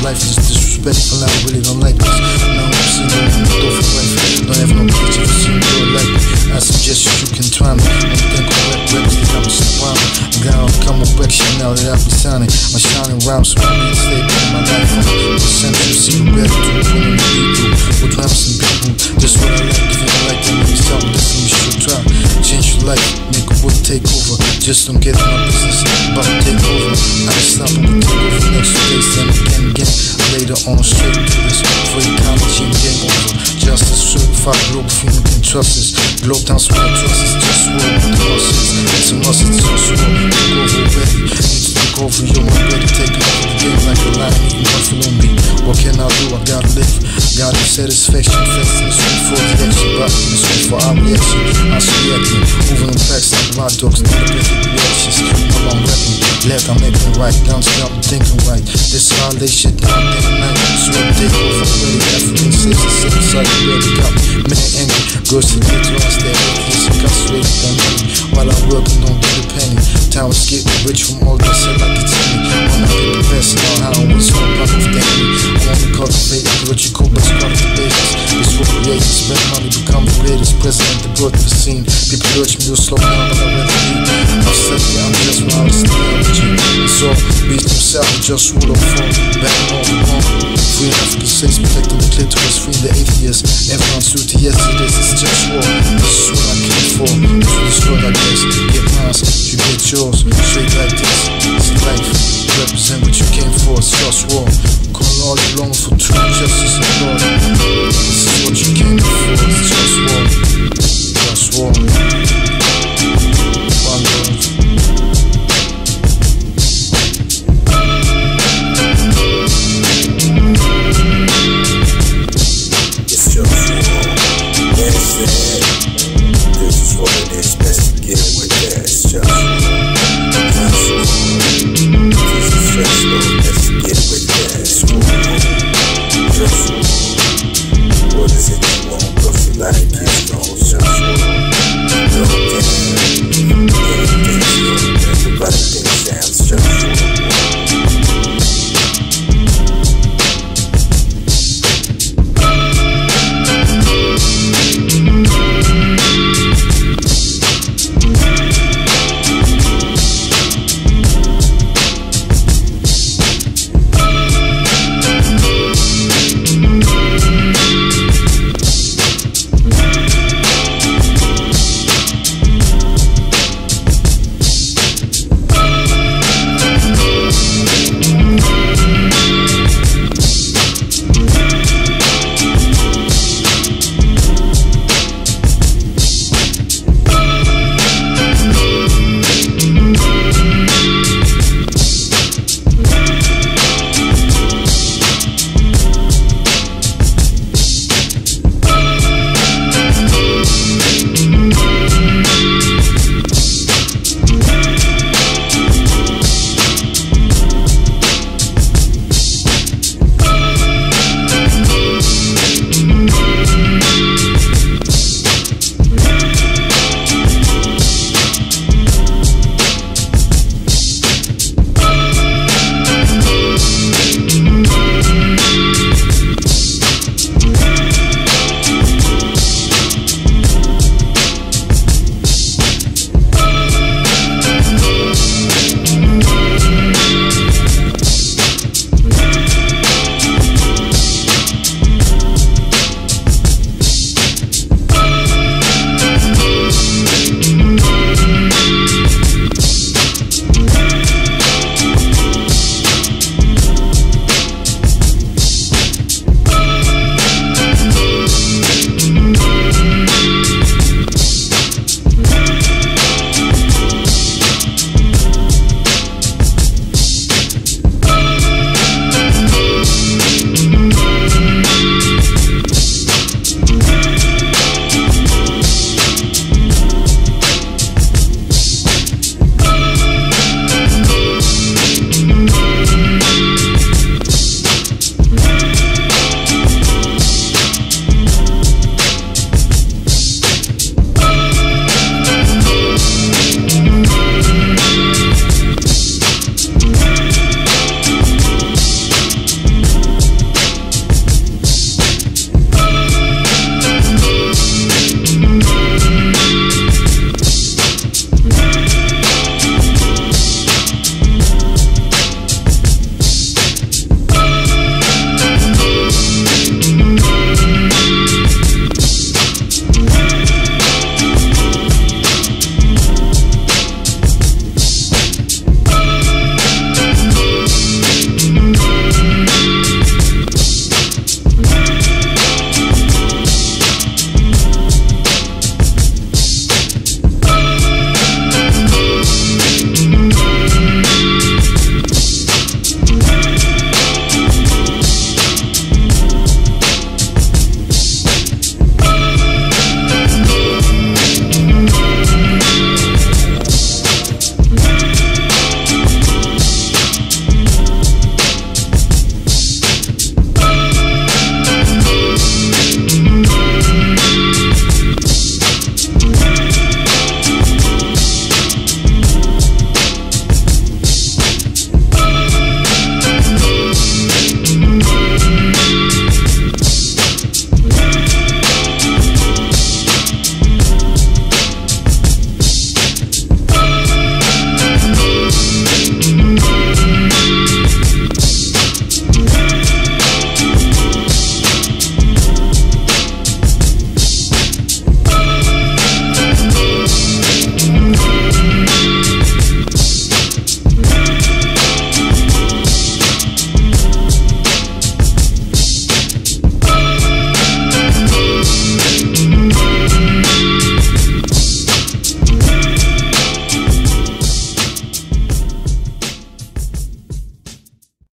life is disrespectful. I really don't like this. Now I'm single and I'm for life. Don't have no picture to see me like me. I suggest you can try me. And think correct, I'm a survivor. I'm gonna come on back shit now that I be signing. My shining rhymes, so I need to stay in my life. I'm the central secret to the women and people. With rhymes and people, just what I like. If you don't like them, maybe something that you should try. Change your life, make a world take over. Just don't get in my business, but take over. I just stop and take over next few days, then again. Later on, straight to this free ecology and game over. Justice, certified global female can trust us. Globe down, swear trust us. Just war with the muscles. It's a must, it's just war. Take over already. Need to take over, you're ready. Take over the game like a lion, eating nothing on me. What can I do? I gotta live. Gotta satisfaction, festing, sweet for the action. Rocking the sweet for our reaction. I'm reacting, moving in packs like wild dogs. Not a bit of reactions. While I'm rapping, left, I'm making right. Down to I'm thinking right. This all they shit down day and night. So I take over already. African slaves and civil side already got men angry. Girls to get to us, they're this incarcerated on me. While I'm working on get a penny. Time is getting rich from all this and like it's me. I'm not the best now, how I was so proud of them. I want to cultivate what you call best cultivators. It's for creators, spend money, become the greatest president that brought to the scene. People urge me to slow down, but I rather leave. I'm steady, I'm just my honest theology. So, beat themselves, just rule of form. Back on the wrong. Free African slaves, protecting the clitoris, freeing the atheists. Everyone's duty, yes it is, it's just war. This is what I came for. If you destroy like this, get mine, you get yours. Straight like this, it's life. Represent what you came for, it's just war. Call all you long for true justice and law. This is what you came for, it's just war. Just war. OneLove. It's just war. That's it. This is what it is.